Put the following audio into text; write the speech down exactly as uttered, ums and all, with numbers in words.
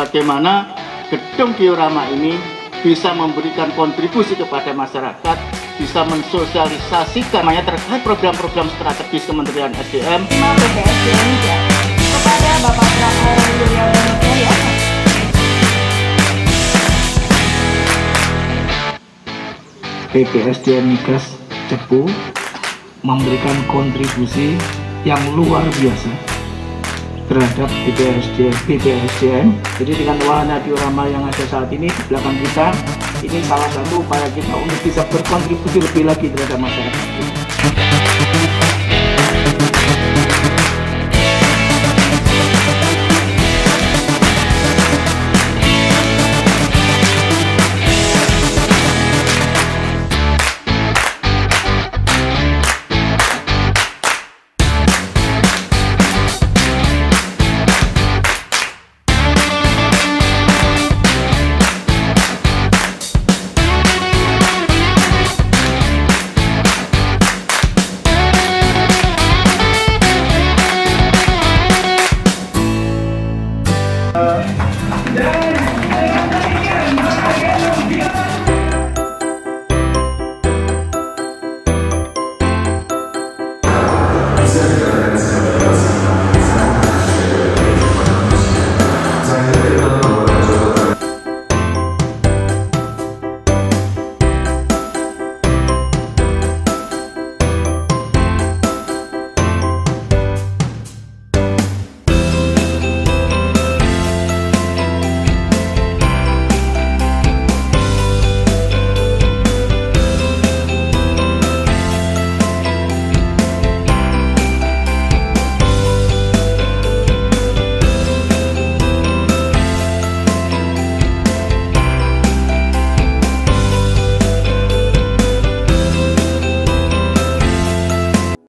bagaimana gedung diorama ini bisa memberikan kontribusi kepada masyarakat, bisa mensosialisasikan terkait program-program strategis Kementerian S D M. P P S D M Migas kepada Bapak Prabowo. P P S D M Migas Cepu memberikan kontribusi yang luar biasa terhadap P P S D M. Jadi dengan wahana diorama yang ada saat ini di belakang kita, ini salah satu upaya kita untuk bisa berkontribusi lebih lagi terhadap masyarakat. Yeah.